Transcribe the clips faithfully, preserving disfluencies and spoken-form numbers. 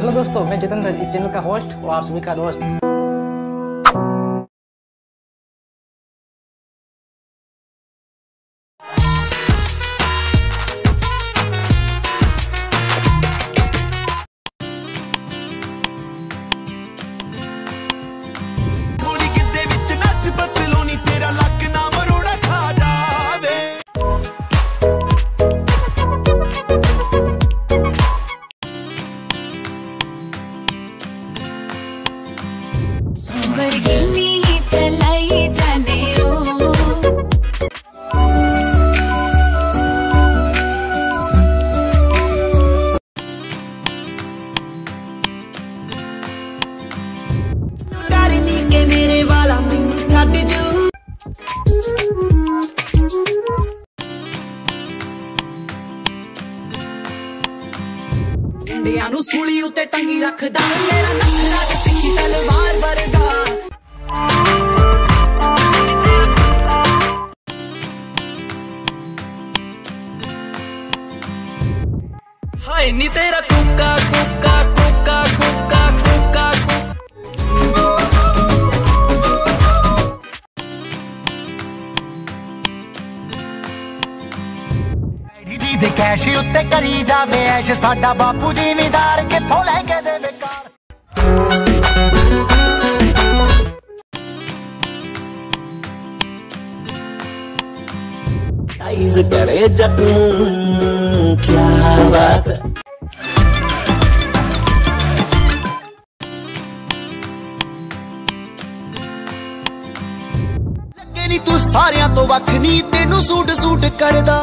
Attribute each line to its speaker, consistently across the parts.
Speaker 1: Hello दोस्तों, मैं जितेंद्र, इस चैनल का होस्ट और आप सभी का दोस्त।
Speaker 2: चलाई जाने ओ डरनी के मेरे वाला मैनू छड्ड जू इंडिया नू सूली उते टंगी रखदा मेरा नखरा ते तिखी तलवार वर्गा हाय नी तेरा कुक्का कुक्का कुक्का कुक्का कुक्का
Speaker 3: जी दे कैश उत्ते करी जावे ऐश साडा बापू जिमीदार किथों लैके दे बेकार टाइज करे जटू क्या बात है लगे नी तू सारियां तो वख नी तेनू सूट सूट करदा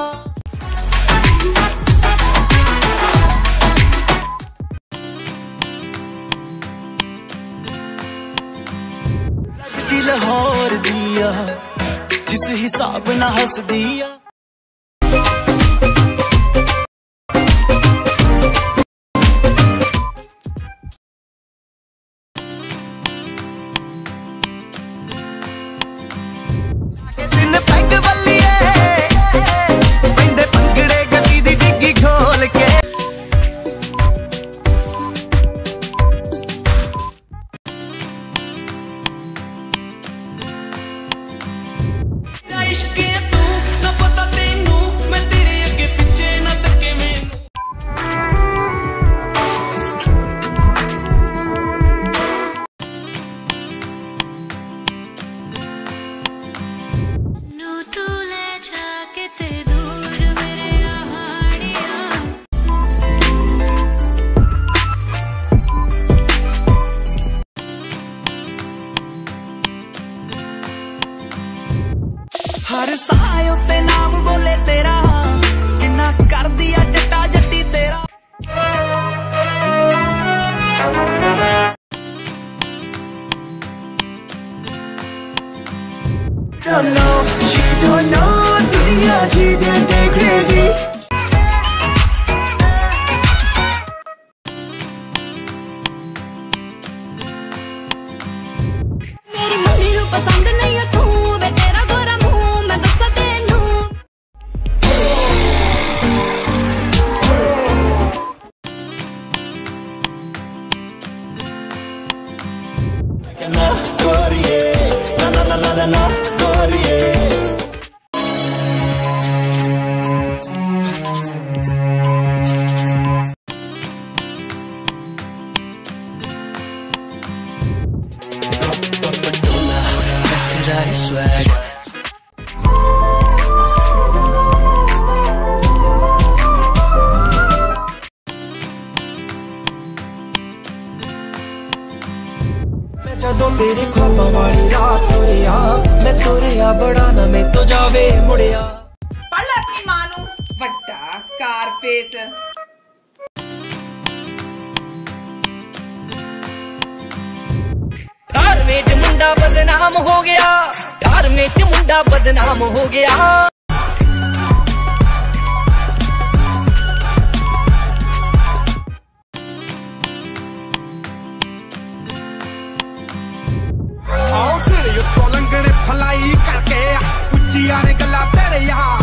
Speaker 3: लाहौर दिया जिस हिसाब ना हंस दिया दिन पैग बल्लिए पैंदे पंगड़े गली दी डिग्गी खोल के
Speaker 2: इश्के तू ना पता तेनू मैं तेरे अगे पिछे ना तके मैनू नू तू ले जाके ते दूर मेरे आहाड़िया
Speaker 3: हर साय उत्ते नाम बोले तेरा किन्ना कर दिया जट्टा जट्टी तेरा Don't know, she don't know दुनिया जी दे crazy
Speaker 2: मेरी मम्मी नू पसंद नहीं है तू वे तेरा गोरा मुंह मैं दस्सा तेनू
Speaker 3: ना गोरिये ना ना ना ना ना गोरिये swag मैं जदों तेरे ख्वाबां वाली रात तुरिया मैं तुरिया बड़ा ना मैं तो जावे मुड़िया
Speaker 4: पढ़ ले अपनी मां नू वड्डा स्कारफेस
Speaker 2: घर में मुंडा बदनाम हो गया घर में मुंडा बदनाम हो गया
Speaker 3: आओ सिर यो लंगड़े फलाई करके उच्चिया ने गला तेरे यार